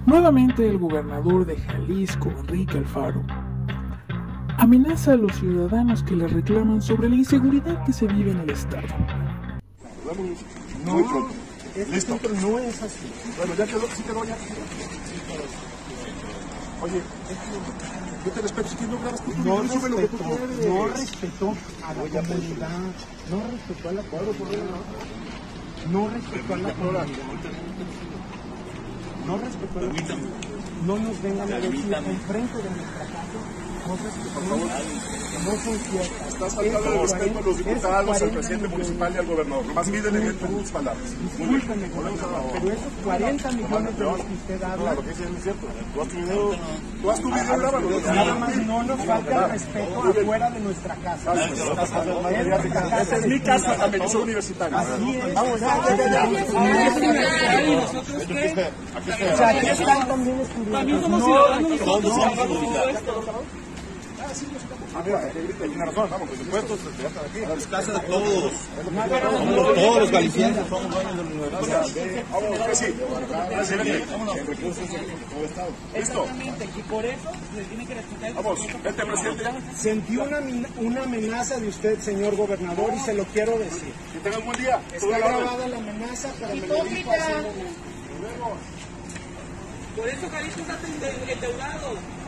Nuevamente el gobernador de Jalisco, Enrique Alfaro, amenaza a los ciudadanos que le reclaman sobre la inseguridad que se vive en el estado. No, Listo. No es así. Bueno, ya quedó, sí quedó ya. Oye, yo te respeto, si quieres no grabas tú, No sube lo que tú respetó, quieres. no respetó a la comunidad, no respetó a la comunidad, no respetó a la comunidad, no respetó a la comunidad. No nos vengan a decir enfrente de nuestra casa cosas que no son ciertas. Estás faltando de respeto a los diputados, al presidente municipal y al gobernador. Nomás mídele bien tus palabras. Discúlpeme, gobernador, pero esos 40 millones de los que usted habla, Lo que dices es cierto. Tú haz tu video, grábalo. nada más no nos falta el respeto afuera de nuestra casa. Esta es mi casa también, yo soy universitario. Así es. Vamos, O sea, aquí están también estudiantes. También somos ciudadanos nosotros. Tiene razón, vamos, los impuestos ya están aquí. Es casa de todos. Todos los galicienses somos dueños de la universidad. Vamos, sí. Presidente, en recursos de todo el estado. Listo. Y por eso se tiene que respetar. Vamos, vente, presidente, ya. Sentí una amenaza de usted, señor gobernador, y se lo quiero decir. Que tenga un buen día. Está grabada la amenaza, pero me lo dijo hace un momento. Por eso Jalisco está endeudado.